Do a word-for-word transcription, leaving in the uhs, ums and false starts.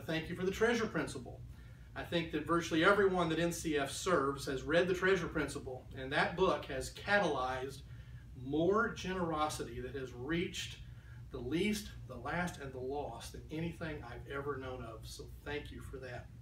thank you for the treasure principle. I think that virtually everyone that N C F serves has read the treasure principle, and that book has catalyzed more generosity that has reached the least, the last, and the lost than anything I've ever known of. So thank you for that.